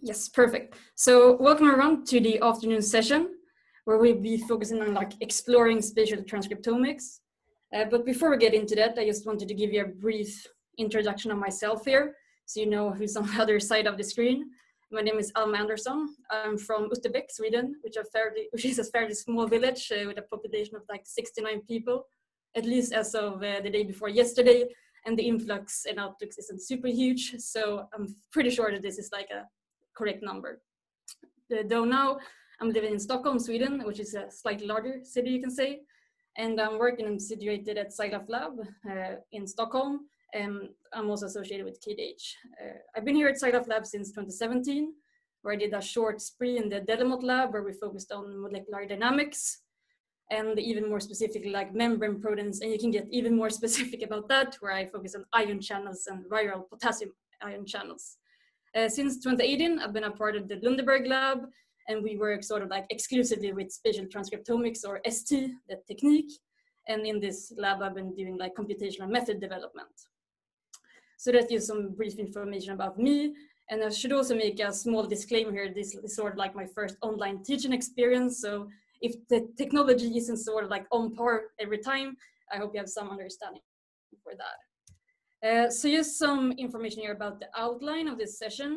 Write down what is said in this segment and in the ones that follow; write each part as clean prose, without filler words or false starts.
Yes, perfect. So welcome everyone to the afternoon session where we'll be focusing on exploring spatial transcriptomics. But before we get into that, I just wanted to give you a brief introduction of myself here, so you know who's on the other side of the screen. My name is Alma Andersson. I'm from Utterbäck, Sweden, which is a fairly small village with a population of like 69 people, at least as of the day before yesterday. And the influx and outflux isn't super huge, so I'm pretty sure that this is like a correct number. Though now I'm living in Stockholm, Sweden, which is a slightly larger city, you can say. And I'm working and situated at Scilab Lab in Stockholm. And I'm also associated with KDH. I've been here at Scilab Lab since 2017, where I did a short spree in the Delamot lab, where we focused on molecular dynamics, and even more specifically like membrane proteins. And you can get even more specific about that, where I focus on ion channels and viral potassium ion channels. Since 2018, I've been a part of the Lundeberg lab, and we work sort of like exclusively with spatial transcriptomics, or ST, the technique. And in this lab, I've been doing like computational method development. So that gives some brief information about me. And I should also make a small disclaimer here. This is sort of like my first online teaching experience. So if the technology isn't sort of like on par every time, I hope you have some understanding for that. So just some information here about the outline of this session.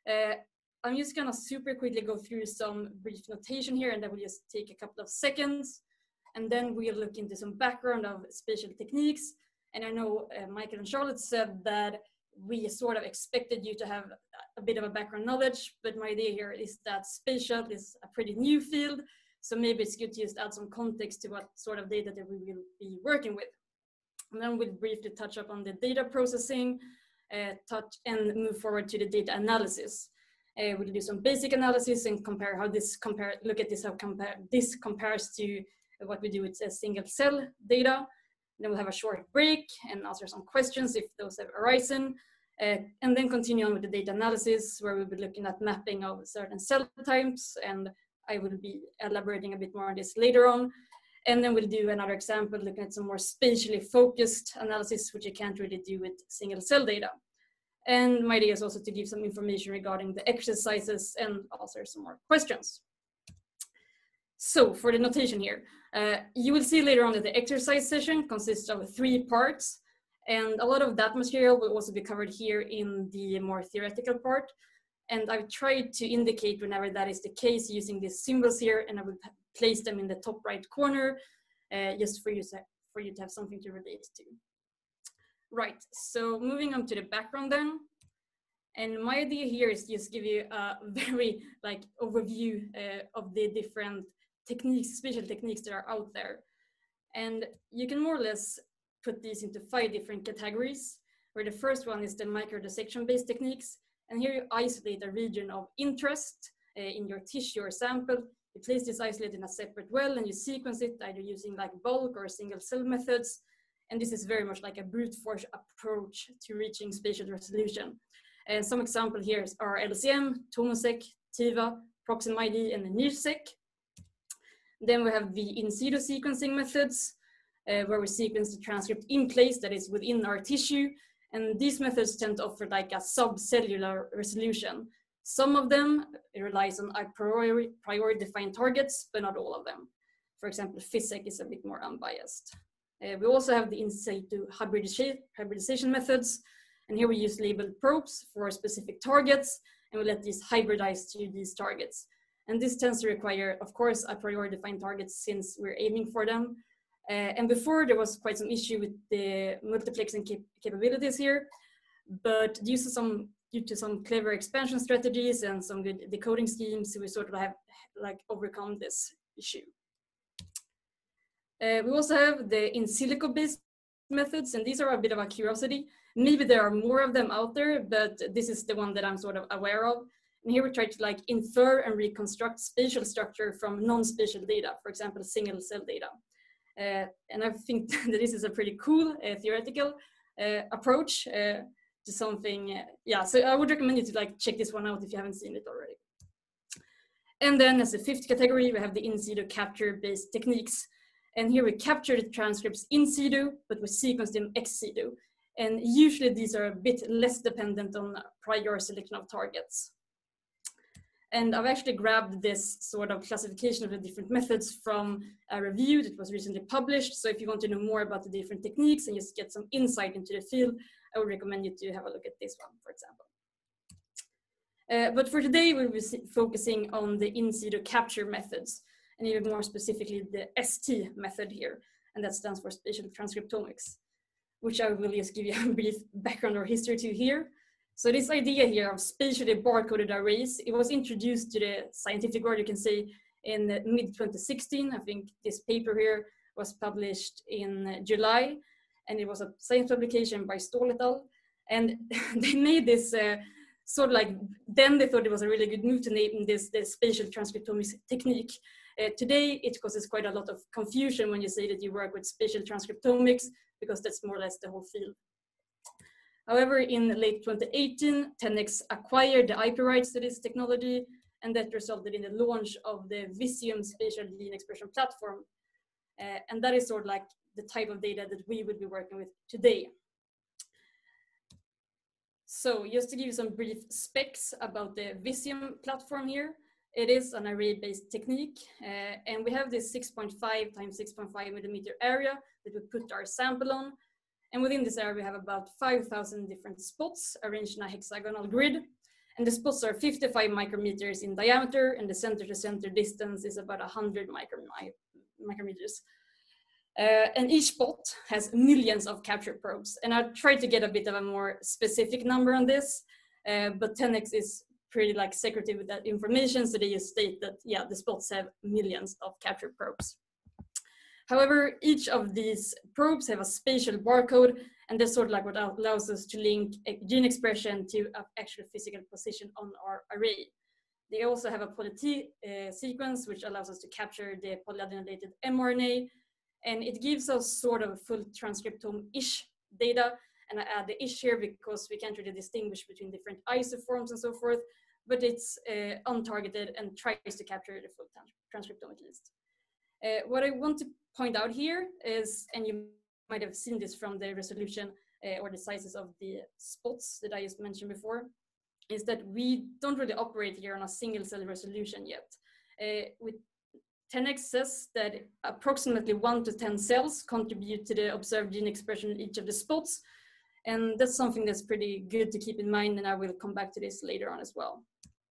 I'm just gonna super quickly go through some brief notation here, and that will just take a couple of seconds. And then we'll look into some background of spatial techniques. And I know Michael and Charlotte said that we sort of expected you to have a bit of a background knowledge, but my idea here is that spatial is a pretty new field. So maybe it's good to just add some context to what sort of data that we will be working with. And then we'll briefly touch up on the data processing, and move forward to the data analysis. We'll do some basic analysis and compare how this look at this, how this compares to what we do with single cell data. Then we'll have a short break and answer some questions if those have arisen. And then continue on with the data analysis, where we'll be looking at mapping of certain cell types, and I will be elaborating a bit more on this later on. And then we'll do another example looking at some more spatially focused analysis, which you can't really do with single cell data. And my idea is also to give some information regarding the exercises and answer some more questions. So for the notation here, you will see later on that the exercise session consists of 3 parts. And a lot of that material will also be covered here in the more theoretical part. And I've tried to indicate whenever that is the case using these symbols here, and I will place them in the top right corner, just for you to have something to relate to. Right, so moving on to the background then. And my idea here is just give you a very like overview of the different techniques, spatial techniques that are out there. And you can more or less put these into 5 different categories, where the first one is the microdissection based techniques. And here you isolate a region of interest in your tissue or sample. You place this isolate in a separate well and you sequence it either using like bulk or single cell methods. And this is very much like a brute force approach to reaching spatial resolution. And some examples here are LCM, TomoSeq, TIVA, ProximID, and NIRSeq. Then we have the in situ sequencing methods, where we sequence the transcript in place, that is within our tissue. And these methods tend to offer like a subcellular resolution. Some of them relies on a priori defined targets, but not all of them. For example, PhysSeq is a bit more unbiased. We also have the in situ hybridization methods. And here we use labeled probes for specific targets, and we let these hybridize to these targets. And this tends to require, of course, a priori defined targets since we're aiming for them. And before there was quite some issue with the multiplexing capabilities here, but due to some clever expansion strategies and some good decoding schemes, we sort of have like overcome this issue. We also have the in silico based methods, and these are a bit of a curiosity. Maybe there are more of them out there, but this is the one that I'm sort of aware of. And here we try to like infer and reconstruct spatial structure from non-spatial data, for example, single cell data. And I think that this is a pretty cool theoretical approach to something. Yeah, so I would recommend you to like check this one out if you haven't seen it already. And then as a 5th category, we have the in situ capture based techniques. And here we capture the transcripts in situ, but we sequence them ex situ. And usually these are a bit less dependent on prior selection of targets. And I've actually grabbed this sort of classification of the different methods from a review that was recently published. So if you want to know more about the different techniques and just get some insight into the field, I would recommend you to have a look at this one, for example. But for today, we'll be focusing on the in situ capture methods, and even more specifically the ST method here, and that stands for Spatial Transcriptomics, which I will just give you a brief background or history to here. So this idea here of spatially barcoded arrays, it was introduced to the scientific world, you can say, in mid-2016. I think this paper here was published in July, and it was a science publication by Stoll et al. And they made this sort of like, then they thought it was a really good move to name this the spatial transcriptomics technique. Today, it causes quite a lot of confusion when you say that you work with spatial transcriptomics, because that's more or less the whole field. However, in late 2018, 10x acquired the IP rights to this technology, and that resulted in the launch of the Visium spatial gene expression platform. And that is sort of like the type of data that we would be working with today. So just to give you some brief specs about the Visium platform here, it is an array-based technique, and we have this 6.5 times 6.5 millimeter area that we put our sample on. And within this area, we have about 5,000 different spots arranged in a hexagonal grid. And the spots are 55 micrometers in diameter, and the center-to-center distance is about 100 micrometers. And each spot has millions of capture probes. And I tried to get a bit of a more specific number on this, but 10x is pretty like secretive with that information, so they just state that, yeah, the spots have millions of capture probes. However, each of these probes have a spatial barcode, and that's sort of like what allows us to link a gene expression to an actual physical position on our array. They also have a poly-T sequence, which allows us to capture the polyadenylated mRNA, and it gives us sort of full transcriptome-ish data. And I add the ish here because we can't really distinguish between different isoforms and so forth, but it's untargeted and tries to capture the full transcriptome at least. What I want to point out here is, and you might have seen this from the resolution or the sizes of the spots that I just mentioned before, is that we don't really operate here on a single cell resolution yet. With 10x says that approximately 1 to 10 cells contribute to the observed gene expression in each of the spots. And that's something that's pretty good to keep in mind, and I will come back to this later on as well.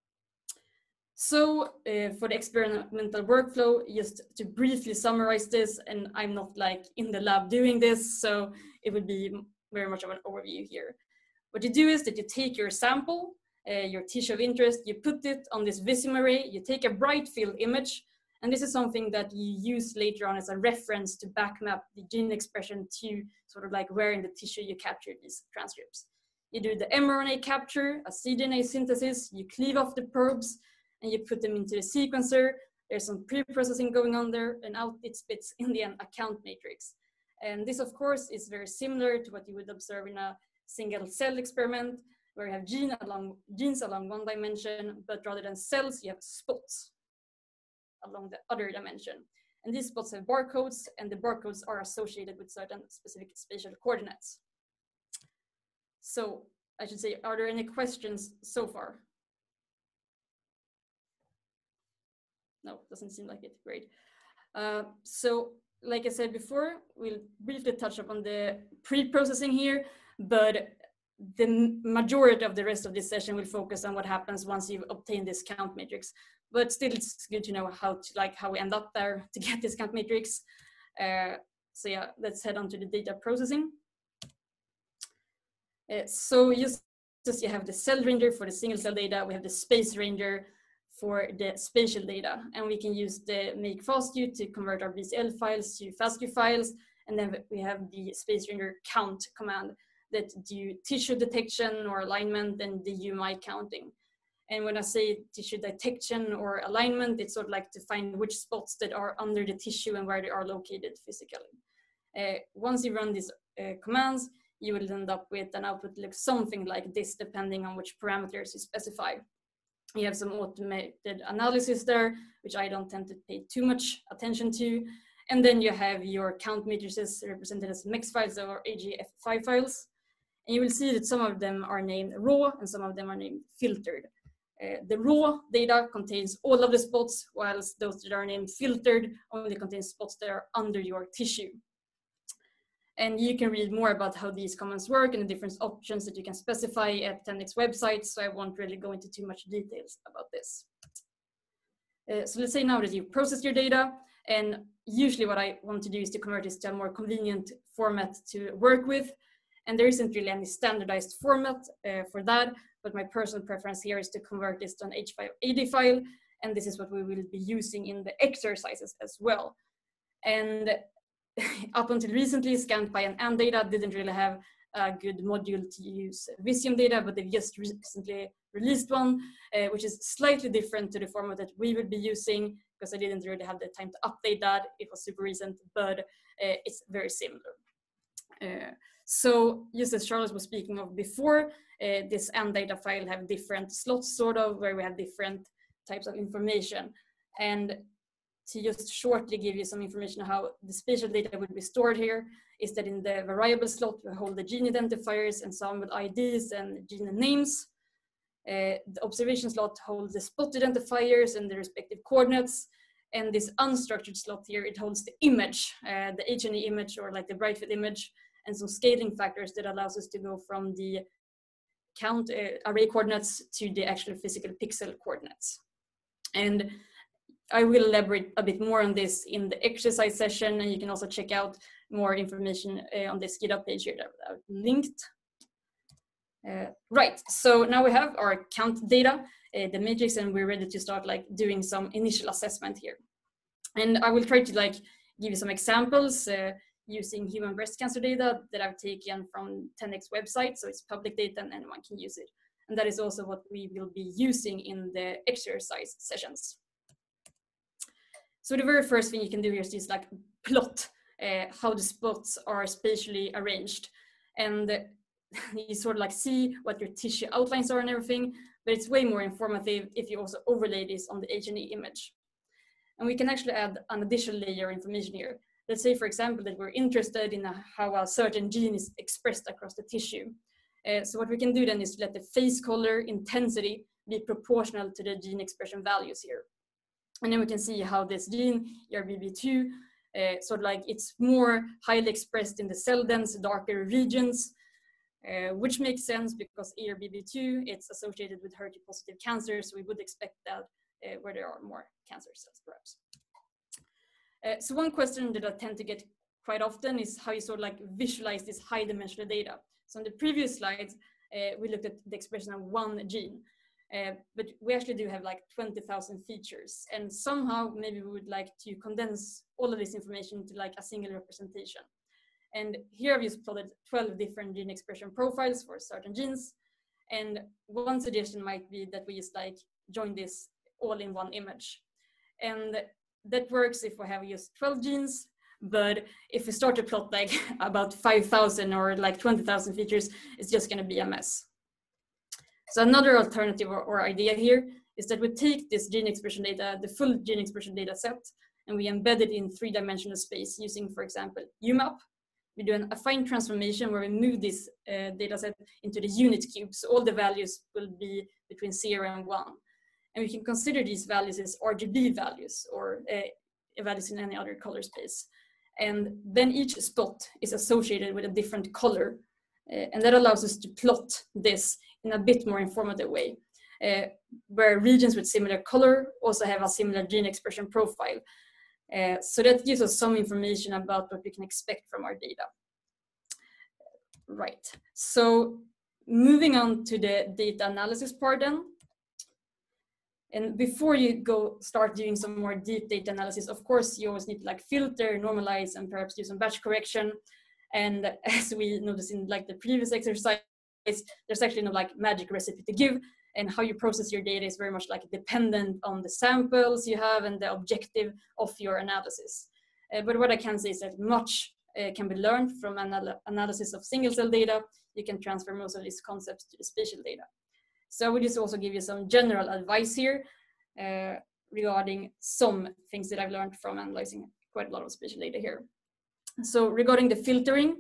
So for the experimental workflow, just to briefly summarize this, and I'm not like in the lab doing this, so it would be very much of an overview here. What you do is that you take your sample, your tissue of interest, you put it on this Visium array, you take a bright field image, and this is something that you use later on as a reference to backmap the gene expression to sort of like where in the tissue you capture these transcripts. You do the mRNA capture, a cDNA synthesis, you cleave off the probes, and you put them into the sequencer. There's some pre-processing going on there, and out it spits in the end a count matrix. And this, of course, is very similar to what you would observe in a single cell experiment, where you have genes along one dimension, but rather than cells, you have spots along the other dimension. And these spots have barcodes, and the barcodes are associated with certain specific spatial coordinates. So I should say, are there any questions so far? No, doesn't seem like it. Great. So like I said before, we'll briefly touch upon the pre-processing here, but the majority of the rest of this session will focus on what happens once you obtain this count matrix. But still, it's good to know how we end up there to get this count matrix. So yeah, let's head on to the data processing. So just as you have the cell ranger for the single cell data, we have the space ranger for the spatial data, and we can use the make fastq to convert our BCL files to fastq files, and then we have the space ranger count command that do tissue detection or alignment and the UMI counting. And when I say tissue detection or alignment, it's sort of like to find which spots that are under the tissue and where they are located physically. Once you run these commands, you will end up with an output that looks something like this, depending on which parameters you specify. You have some automated analysis there, which I don't tend to pay too much attention to. And then you have your count matrices represented as MEX files or AGF5 files. And you will see that some of them are named raw and some of them are named filtered. The raw data contains all of the spots, whilst those that are named filtered only contain spots that are under your tissue. And you can read more about how these comments work and the different options that you can specify at 10x website, so I won't really go into too much details about this. So let's say now that you've processed your data, and usually what I want to do is to convert this to a more convenient format to work with. And there isn't really any standardized format for that, but my personal preference here is to convert this to an H580 file, and this is what we will be using in the exercises as well. And up until recently, Scanpy and data didn't really have a good module to use Visium data, but they've just recently released one, which is slightly different to the format that we will be using, because I didn't really have the time to update that. It was super recent, but it's very similar. So just as Charles was speaking of before, this data file have different slots, sort of, where we have different types of information. And to just shortly give you some information on how the spatial data would be stored here, is that in the variable slot, we hold the gene identifiers and some with IDs and gene names. The observation slot holds the spot identifiers and the respective coordinates. And this unstructured slot here, it holds the image, the H&E image, or like the bright field image, and some scaling factors that allows us to go from the count array coordinates to the actual physical pixel coordinates. And I will elaborate a bit more on this in the exercise session, and you can also check out more information on this GitHub page here that I've linked. Right, so now we have our count data, the matrix, and we're ready to start like doing some initial assessment here. And I will try to like give you some examples using human breast cancer data that I've taken from 10x website, so it's public data and anyone can use it. And that is also what we will be using in the exercise sessions. So the very first thing you can do here is just like plot how the spots are spatially arranged. And you sort of like see what your tissue outlines are and everything, but it's way more informative if you also overlay this on the H&E image. And we can actually add an additional layer of information here. Let's say, for example, that we're interested in how a certain gene is expressed across the tissue. So what we can do then is let the face color intensity be proportional to the gene expression values here. And then we can see how this gene, ERBB2, sort of like it's more highly expressed in the cell dense, darker regions, which makes sense because ERBB2, it's associated with HER2 positive cancer, so we would expect that where there are more cancer cells, perhaps. So one question that I tend to get quite often is how you sort of like visualize this high dimensional data. So in the previous slides, we looked at the expression of one gene. But we actually do have like 20,000 features, and somehow maybe we would like to condense all of this information to like a single representation. And here I've just plotted 12 different gene expression profiles for certain genes. And one suggestion might be that we just like join this all in one image. And that works if we have just 12 genes, but if we start to plot like about 5,000 or like 20,000 features, it's just gonna be a mess. So another alternative or idea here is that we take this gene expression data, the full gene expression data set, and we embed it in three-dimensional space using, for example, UMAP. We do a fine transformation where we move this data set into the unit cube, so all the values will be between 0 and 1. And we can consider these values as RGB values, or values in any other color space. And then each spot is associated with a different color, and that allows us to plot this in a bit more informative way, where regions with similar color also have a similar gene expression profile. So that gives us some information about what we can expect from our data. Right, so moving on to the data analysis part then. And before you start doing some more deep data analysis, of course, you always need to like filter, normalize, and perhaps do some batch correction. And as we noticed in like the previous exercise, there's actually no like magic recipe to give, and how you process your data is very much like dependent on the samples you have and the objective of your analysis. But what I can say is that much can be learned from analysis of single cell data. You can transfer most of these concepts to the spatial data. So I would just also give you some general advice here regarding some things that I've learned from analyzing quite a lot of spatial data here. So regarding the filtering,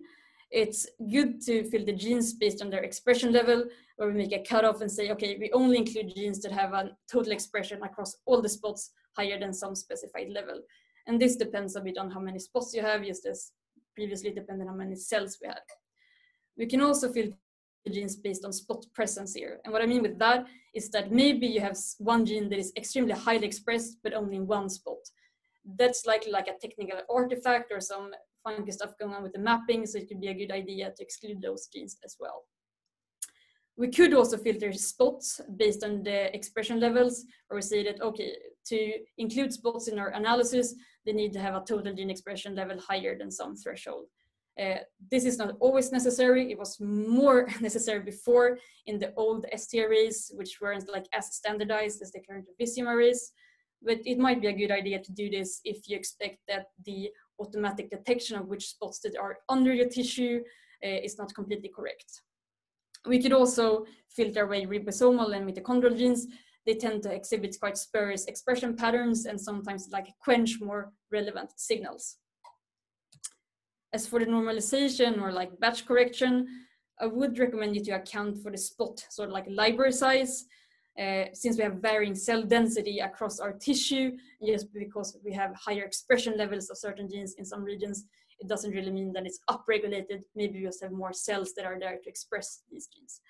It's good to filter genes based on their expression level, where we make a cutoff and say, okay, we only include genes that have a total expression across all the spots higher than some specified level. And this depends a bit on how many spots you have, just as previously depended on how many cells we had. We can also filter genes based on spot presence here. And what I mean with that is that maybe you have one gene that is extremely highly expressed, but only in one spot. That's likely like a technical artifact or some funky stuff going on with the mapping, so it could be a good idea to exclude those genes as well. We could also filter spots based on the expression levels, or we say that, okay, to include spots in our analysis, they need to have a total gene expression level higher than some threshold. This is not always necessary. It was more necessary before in the old ST arrays, which weren't like as standardized as the current Visium arrays. But it might be a good idea to do this if you expect that the automatic detection of which spots that are under your tissue is not completely correct. We could also filter away ribosomal and mitochondrial genes. They tend to exhibit quite spurious expression patterns and sometimes like quench more relevant signals. As for the normalization or like batch correction, I would recommend you to account for the spot, sort of like library size, since we have varying cell density across our tissue. Just because we have higher expression levels of certain genes in some regions, it doesn't really mean that it's upregulated. Maybe we just have more cells that are there to express these genes.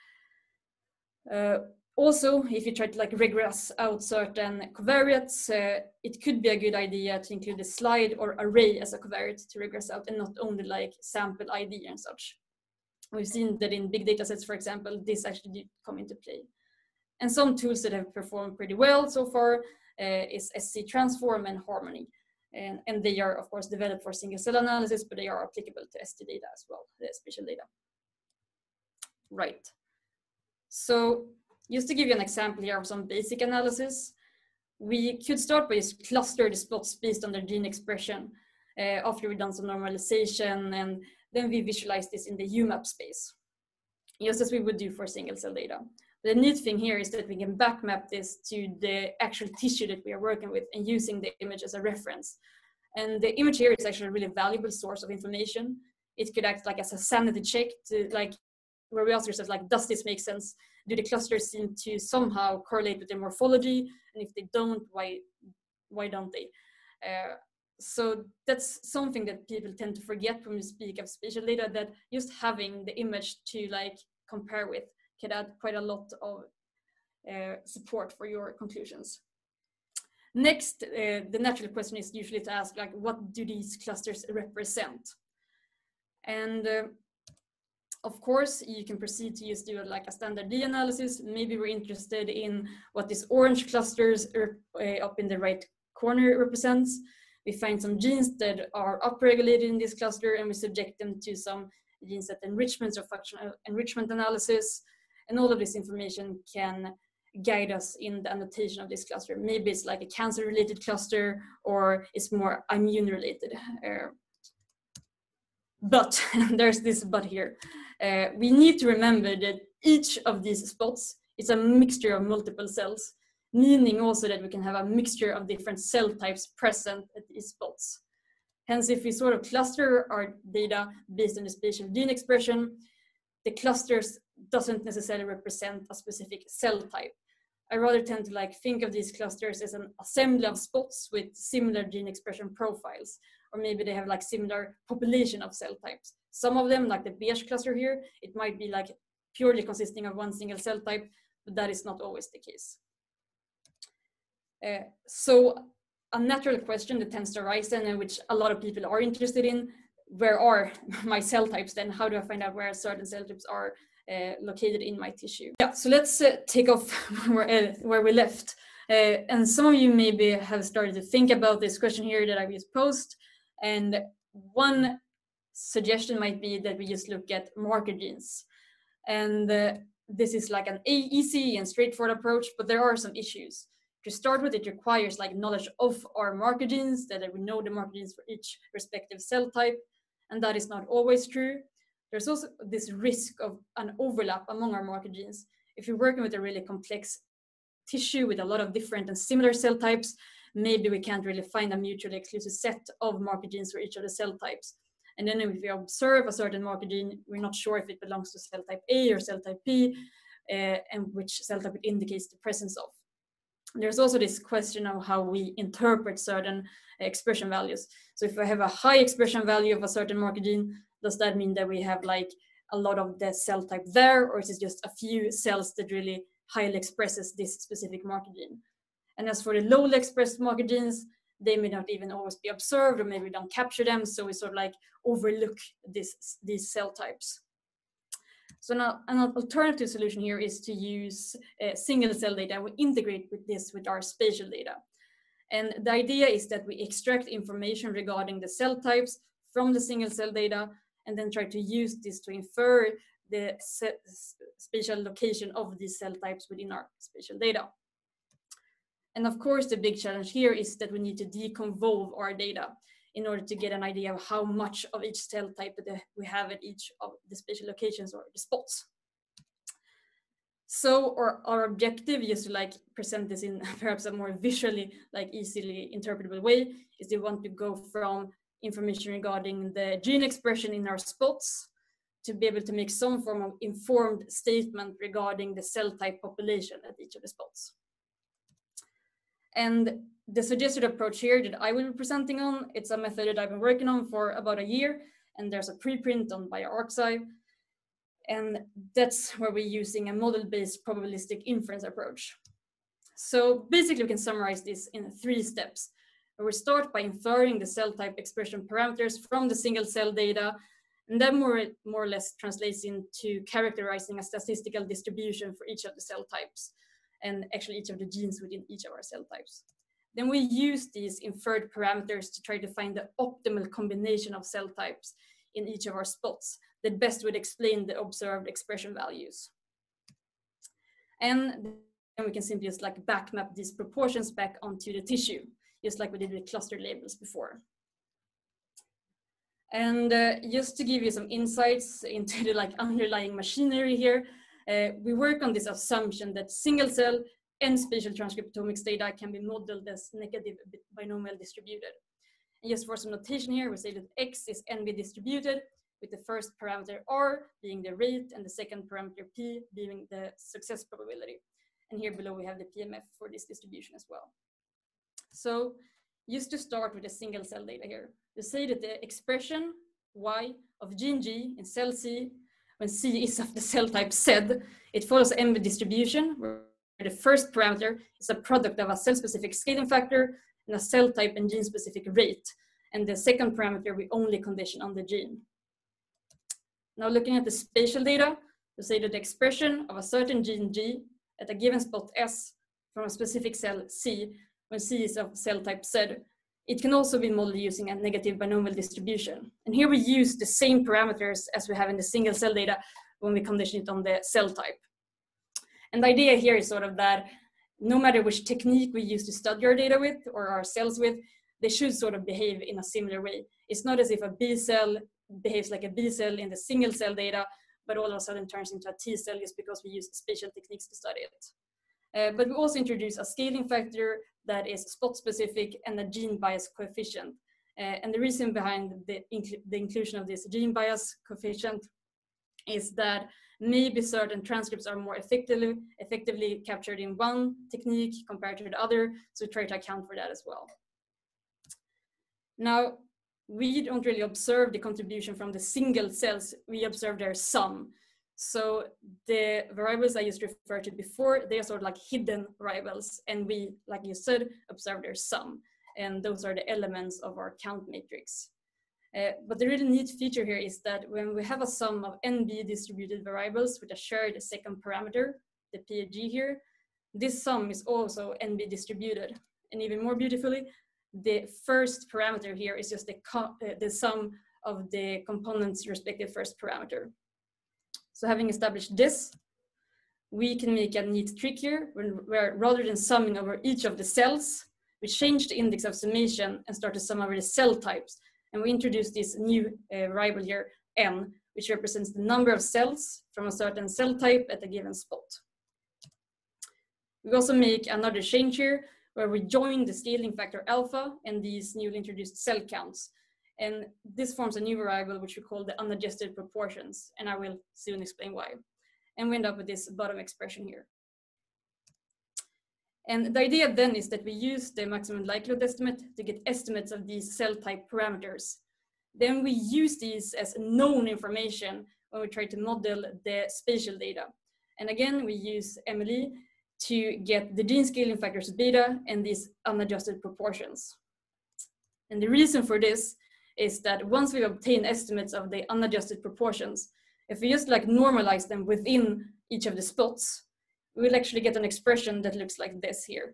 Also, if you try to like regress out certain covariates, it could be a good idea to include a slide or array as a covariate to regress out, and not only like sample ID and such. We've seen that in big data sets, for example, this actually did come into play. And some tools that have performed pretty well so far is SC Transform and Harmony. And they are, of course, developed for single cell analysis, but they are applicable to ST data as well, the spatial data. Right. So just to give you an example here of some basic analysis, we could start by just cluster the spots based on their gene expression after we've done some normalization, and then we visualize this in the UMAP space, just as we would do for single cell data. The neat thing here is that we can backmap this to the actual tissue that we are working with and using the image as a reference. And the image here is actually a really valuable source of information. It could act like as a sanity check to like, where we ask ourselves, like, does this make sense? Do the clusters seem to somehow correlate with their morphology? And if they don't, why don't they? So that's something that people tend to forget when we speak of spatial data, that just having the image to like compare with can add quite a lot of support for your conclusions. Next, the natural question is usually to ask, like, what do these clusters represent? And of course, you can proceed to just do like a standard D analysis. Maybe we're interested in what these orange clusters up in the right corner represents. We find some genes that are upregulated in this cluster, and we subject them to some gene set enrichments or functional enrichment analysis. And all of this information can guide us in the annotation of this cluster. Maybe it's like a cancer-related cluster, or it's more immune-related. But there's this but here. We need to remember that each of these spots is a mixture of multiple cells, meaning also that we can have a mixture of different cell types present at these spots. Hence, if we sort of cluster our data based on the spatial gene expression, the clusters doesn't necessarily represent a specific cell type. I rather tend to like think of these clusters as an assembly of spots with similar gene expression profiles, or maybe they have like similar population of cell types. Some of them, like the beige cluster here, it might be like purely consisting of one single cell type, but that is not always the case. So a natural question that tends to arise then, and which a lot of people are interested in, where are my cell types then? How do I find out where certain cell types are located in my tissue? Yeah, so let's take off where we left. And some of you maybe have started to think about this question here that I've just posed. And one suggestion might be that we just look at marker genes. And this is like an easy and straightforward approach, but there are some issues. To start with, it requires like knowledge of our marker genes, that we know the marker genes for each respective cell type, and that is not always true. There's also this risk of an overlap among our marker genes. If you're working with a really complex tissue with a lot of different and similar cell types, maybe we can't really find a mutually exclusive set of marker genes for each of the cell types. And then if we observe a certain marker gene, we're not sure if it belongs to cell type A or cell type B, and which cell type it indicates the presence of. There's also this question of how we interpret certain expression values. So if I have a high expression value of a certain marker gene, does that mean that we have like a lot of the cell type there, or is it just a few cells that really highly expresses this specific marker gene? And as for the lowly expressed marker genes, they may not even always be observed, or maybe we don't capture them, so we sort of like overlook these cell types. So now an alternative solution here is to use single cell data. We integrate with this with our spatial data. And the idea is that we extract information regarding the cell types from the single cell data, and then try to use this to infer the spatial location of these cell types within our spatial data. And of course, the big challenge here is that we need to deconvolve our data in order to get an idea of how much of each cell type that we have at each of the spatial locations or the spots. So our objective, just to like present this in perhaps a more visually like easily interpretable way, is we want to go from information regarding the gene expression in our spots to be able to make some form of informed statement regarding the cell type population at each of the spots. And the suggested approach here that I will be presenting on, it's a method that I've been working on for about a year, and there's a preprint on bioRxiv. And that's where we're using a model-based probabilistic inference approach. So basically we can summarize this in 3 steps. Where we start by inferring the cell type expression parameters from the single cell data, and that more or less translates into characterizing a statistical distribution for each of the cell types, and actually each of the genes within each of our cell types. Then we use these inferred parameters to try to find the optimal combination of cell types in each of our spots that best would explain the observed expression values. And then we can simply just like backmap these proportions back onto the tissue, just like we did with cluster labels before. And just to give you some insights into the like underlying machinery here, we work on this assumption that single cell and spatial transcriptomics data can be modeled as negative binomial distributed. And just for some notation here, we say that X is NB distributed, with the first parameter R being the rate and the second parameter P being the success probability. And here below we have the PMF for this distribution as well. So just to start with the single cell data here, we say that the expression Y of gene G in cell C, when C is of the cell type Z, it follows NB distribution, where the first parameter is a product of a cell-specific scaling factor and a cell type and gene-specific rate. And the second parameter we only condition on the gene. Now looking at the spatial data, we say that the expression of a certain gene G at a given spot S from a specific cell C, when C is of cell type Z, it can also be modeled using a negative binomial distribution. And here we use the same parameters as we have in the single cell data when we condition it on the cell type. And the idea here is sort of that no matter which technique we use to study our data with or our cells with, they should sort of behave in a similar way. It's not as if a B cell behaves like a B cell in the single cell data, but all of a sudden turns into a T cell just because we use spatial techniques to study it. But we also introduce a scaling factor that is spot specific and a gene bias coefficient. And the reason behind the inclusion of this gene bias coefficient is that maybe certain transcripts are more effectively captured in one technique compared to the other, so we try to account for that as well. Now, we don't really observe the contribution from the single cells, we observe their sum. So the variables I just referred to before, they are sort of like hidden variables, and we, like you said, observe their sum. And those are the elements of our count matrix. But the really neat feature here is that when we have a sum of NB distributed variables with a shared second parameter, the PG here, this sum is also NB distributed. And even more beautifully, the first parameter here is just the sum of the components' respective first parameter. So having established this, we can make a neat trick here where rather than summing over each of the cells, we change the index of summation and start to sum over the cell types. And we introduce this new variable here, n, which represents the number of cells from a certain cell type at a given spot. We also make another change here where we join the scaling factor alpha and these newly introduced cell counts. And this forms a new variable which we call the unadjusted proportions, and I will soon explain why. And we end up with this bottom expression here. And the idea then is that we use the maximum likelihood estimate to get estimates of these cell type parameters. Then we use these as known information when we try to model the spatial data. And again, we use MLE to get the gene scaling factors beta and these unadjusted proportions. And the reason for this is that once we obtain estimates of the unadjusted proportions, if we just like normalize them within each of the spots, we'll actually get an expression that looks like this here,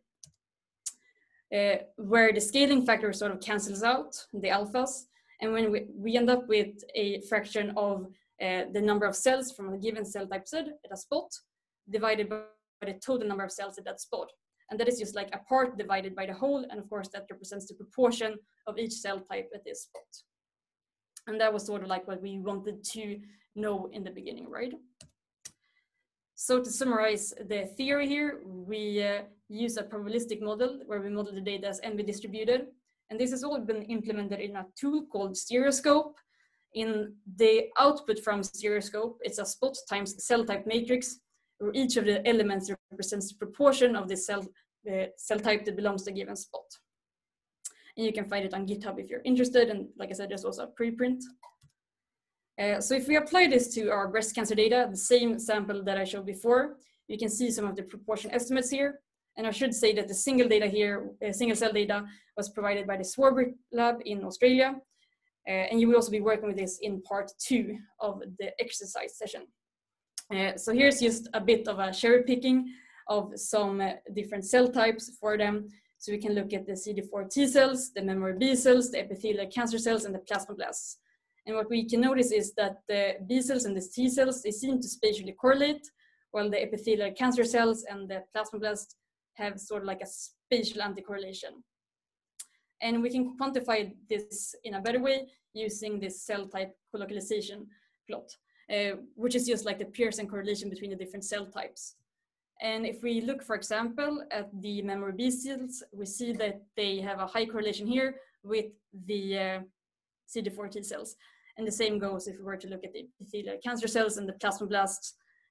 where the scaling factor sort of cancels out the alphas, and when we end up with a fraction of the number of cells from a given cell type Z at a spot divided by the total number of cells at that spot. And that is just like a part divided by the whole, and of course that represents the proportion of each cell type at this spot. And that was sort of like what we wanted to know in the beginning, right? So to summarize the theory here, we use a probabilistic model where we model the data as NB distributed. And this has all been implemented in a tool called stereoscope. In the output from stereoscope, it's a spot times cell type matrix, where each of the elements represents the proportion of the cell type that belongs to a given spot. And you can find it on GitHub if you're interested. And like I said, there's also a preprint. So if we apply this to our breast cancer data, the same sample that I showed before, you can see some of the proportion estimates here. And I should say that the single data here, single cell data, was provided by the Swarbrick lab in Australia. And you will also be working with this in part 2 of the exercise session. So here's just a bit of a cherry picking of some different cell types for them. So we can look at the CD4 T cells, the memory B cells, the epithelial cancer cells, and the plasmablasts. And what we can notice is that the B cells and the T cells, they seem to spatially correlate, while the epithelial cancer cells and the plasmablasts have sort of like a spatial anti-correlation. And we can quantify this in a better way using this cell type colocalization plot, which is just like the Pearson correlation between the different cell types. And if we look, for example, at the memory B cells, we see that they have a high correlation here with the CD4 T cells. And the same goes if we were to look at the epithelial cancer cells and the plasmablasts,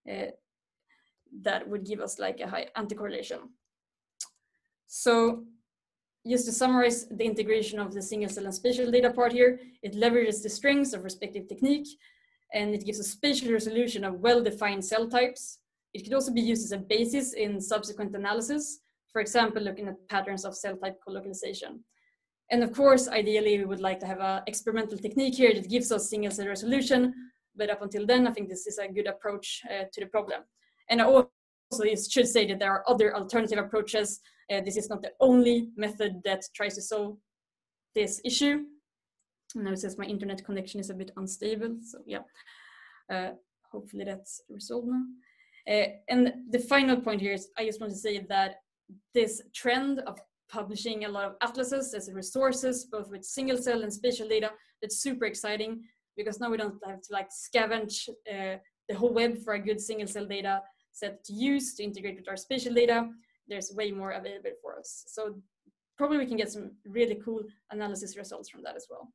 that would give us like a high anti-correlation. So just to summarize the integration of the single cell and spatial data part here, it leverages the strengths of respective technique, and it gives a spatial resolution of well-defined cell types. It could also be used as a basis in subsequent analysis, for example, looking at patterns of cell type colocalization. And of course, ideally, we would like to have an experimental technique here that gives us single cell resolution, but up until then, I think this is a good approach to the problem. And I also should say that there are other alternative approaches. This is not the only method that tries to solve this issue. And now it says my internet connection is a bit unstable, so yeah, hopefully that's resolved now. And the final point here is I just want to say that this trend of publishing a lot of atlases as resources, both with single cell and spatial data, that's super exciting, because now we don't have to like scavenge the whole web for a good single cell data set to use to integrate with our spatial data. There's way more available for us. So probably we can get some really cool analysis results from that as well.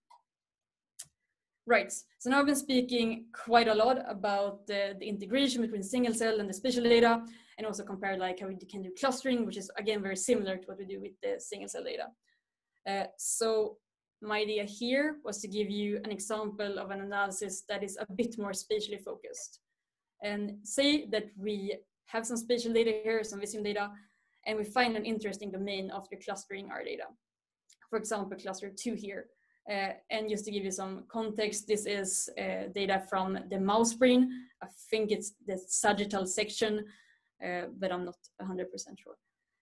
Right, so now I've been speaking quite a lot about the integration between single cell and the spatial data, and also compare like how we can do clustering, which is again very similar to what we do with the single cell data. So my idea here was to give you an example of an analysis that is a bit more spatially focused. And say that we have some spatial data here, some visium data, and we find an interesting domain after clustering our data. For example, cluster 2 here. And just to give you some context, this is data from the mouse brain. I think it's the sagittal section, but I'm not 100% sure.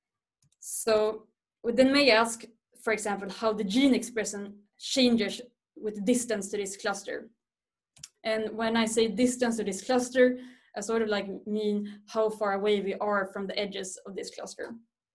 So we then may ask, for example, how the gene expression changes with distance to this cluster. And when I say distance to this cluster, I sort of like mean how far away we are from the edges of this cluster.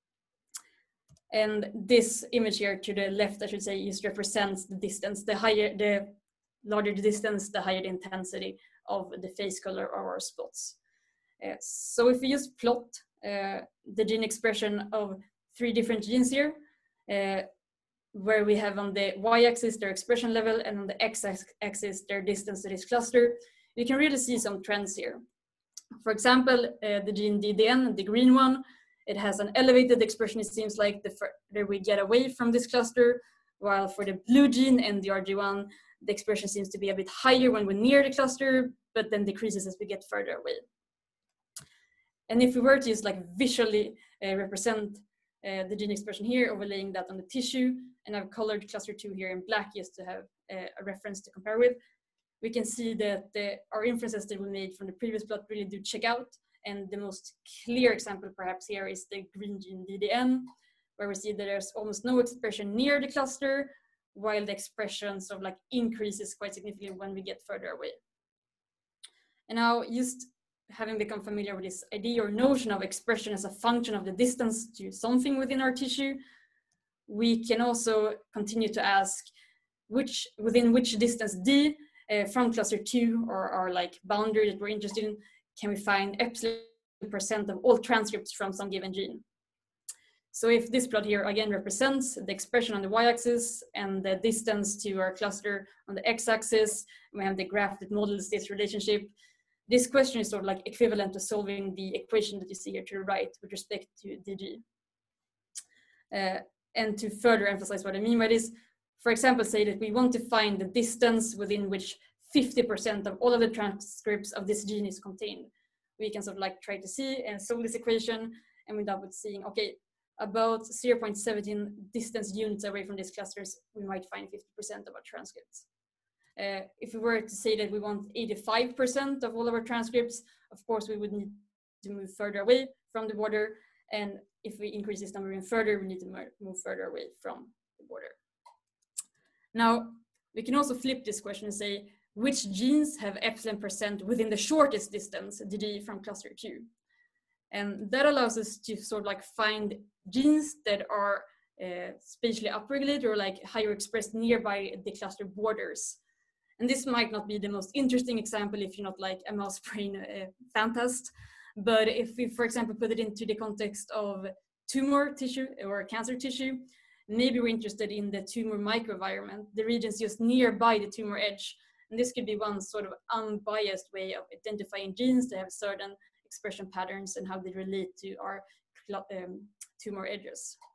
And this image here to the left, I should say, just represents the distance. The larger the distance, the higher the intensity of the face color of our spots. So if we just plot the gene expression of 3 different genes here, where we have on the y-axis their expression level and on the x-axis their distance to this cluster, you can really see some trends here. For example, the gene DDN, the green one, it has an elevated expression, it seems like, the further we get away from this cluster, while for the blue gene and the RG1, the expression seems to be a bit higher when we're near the cluster, but then decreases as we get further away. And if we were to just like visually represent the gene expression here, overlaying that on the tissue, and I've colored cluster 2 here in black just to have a reference to compare with, we can see that our inferences that we made from the previous plot really do check out. And the most clear example perhaps here is the green gene DDN, where we see that there's almost no expression near the cluster, while the expression sort of like increases quite significantly when we get further away. And now, just having become familiar with this idea or notion of expression as a function of the distance to something within our tissue, we can also continue to ask within which distance d from cluster 2 or our like boundary that we're interested in, can we find epsilon% of all transcripts from some given gene. So if this plot here again represents the expression on the y-axis and the distance to our cluster on the x-axis, we have the graph that models this relationship. This question is sort of like equivalent to solving the equation that you see here to the right with respect to dg. And to further emphasize what I mean by this, for example, say that we want to find the distance within which 50% of all of the transcripts of this gene is contained. We can sort of like try to see and solve this equation, and we end up with seeing, okay, about 0.17 distance units away from these clusters, we might find 50% of our transcripts. If we were to say that we want 85% of all of our transcripts, of course, we would need to move further away from the border. And if we increase this number even further, we need to move further away from the border. Now, we can also flip this question and say, which genes have epsilon% within the shortest distance, dg, from cluster 2? And that allows us to sort of like find genes that are spatially upregulated or like higher expressed nearby the cluster borders. And this might not be the most interesting example if you're not like a mouse brain fantast, but if we, for example, put it into the context of tumor tissue or cancer tissue, maybe we're interested in the tumor microenvironment, the regions just nearby the tumor edge. And this could be one sort of unbiased way of identifying genes that have certain expression patterns and how they relate to our tumor edges.